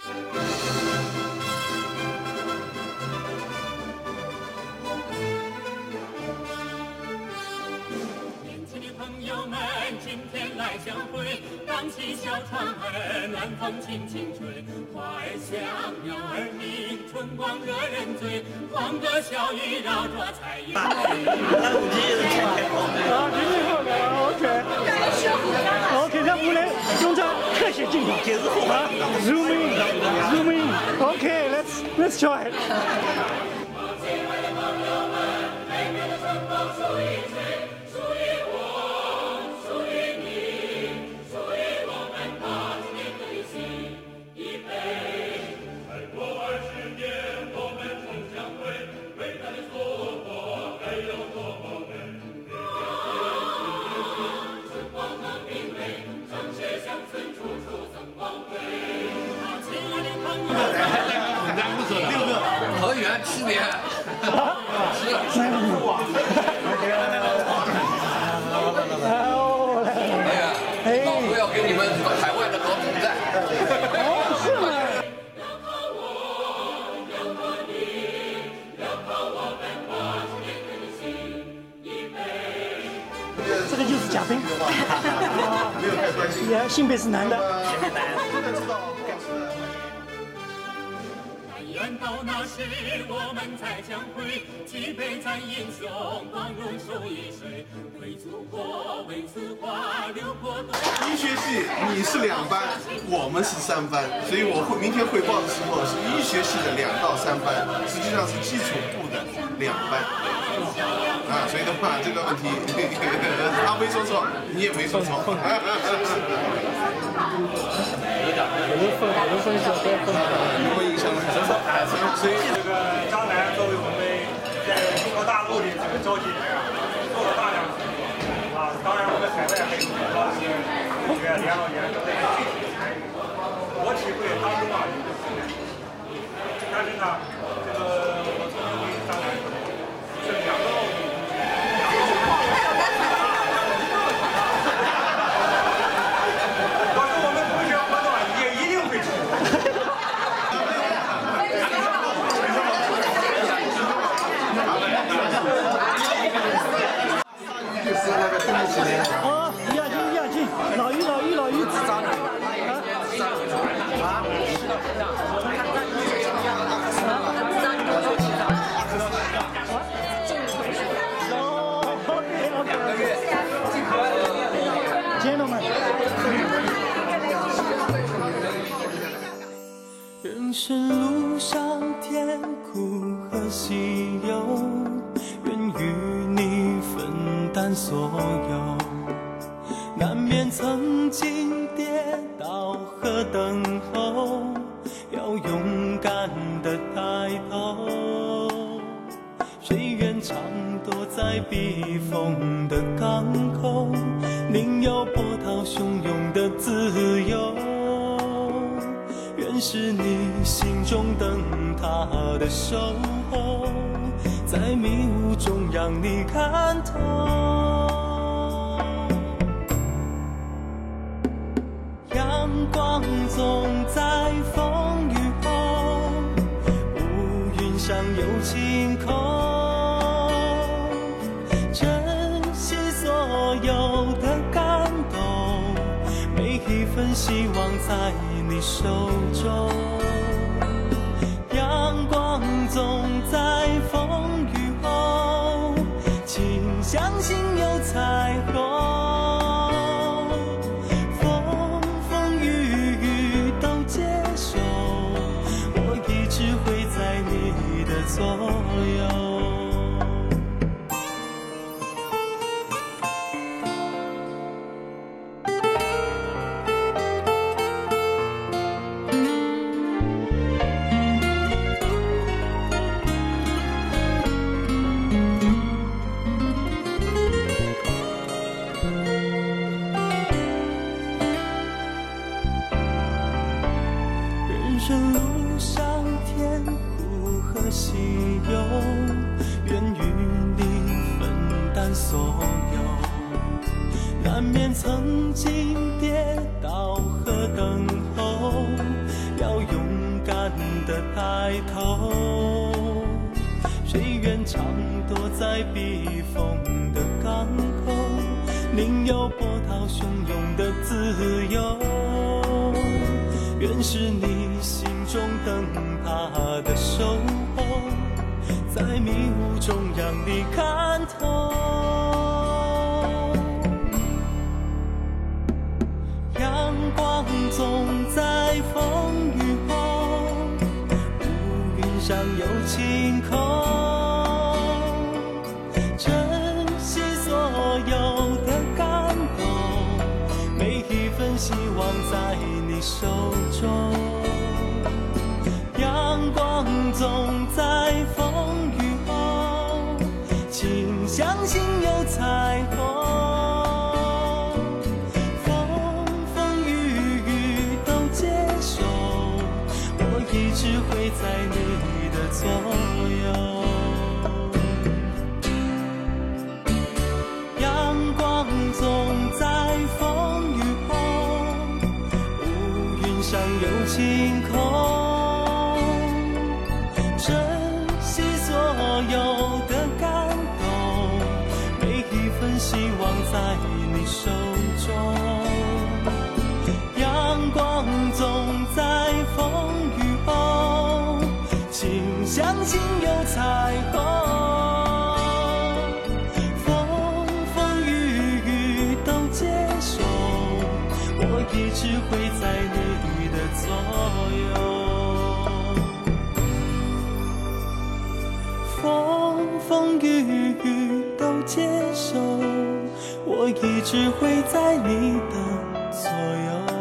今天来相会，荡起小船儿，暖风轻轻吹。花儿香，鸟儿鸣，春光惹人醉。黄歌小雨绕着彩云。 OK， 让我们用这特写镜头，zoom in，zoom in。OK，let's try。 和原区别是老夫要给你们海外的搞统战。 是吗？这个就是贾冰，也性别是男的。 愿到那时我们再相会，举杯赞英雄，光荣手一水，为祖国为此花流过多。 医学系你是2班，我们是3班，所以我明天汇报的时候是医学系的2到3班，实际上是基础部的2班。所以的话这个问题他没说错，你也没说错。 有分手， 有没有影响很深？所以这个江南作为我们在中国大陆的这个交际人做了大量的工作当然我们海外还有很多是同学联络研究的具体的参与。我体会当中有个困难，但是呢，这个我曾经跟江南说，是2个奥运同学。要是我们同学活动也一定会成功。 亚军，老于自找的。Gentlemen。 人生路上甜苦和喜忧，愿与你分担所有。难免曾经跌倒和等候，要勇敢地抬头。谁愿常躲在避风的港口，宁有波涛汹涌的自由。愿是你心中灯塔的守候，在迷雾中让你看透。阳光总在风雨后，乌云上有晴空。珍惜所有的感动，每一份希望在你手中。阳光总在风雨后，请相信有彩虹。左右。人生路上甜苦和喜忧，愿与你分担所有。难免曾经跌倒和等候，要勇敢的抬头，谁愿常躲在避风的港口，宁有波涛汹涌的自由。愿是你心中灯塔的守候，在迷雾中让你看透。阳光总在风雨后，乌云上有晴空。珍惜所有的感动，每一份希望在你手中。阳光总在风雨后，请相信有彩虹。一直会在你的左右。阳光总在风雨后，乌云上有晴空。珍惜所有的感动，每一份希望在你手中。阳光总在风雨后，请相信有彩虹。风风雨雨都接受，我一直会在你的左右。风风雨雨都接受，我一直会在你的左右。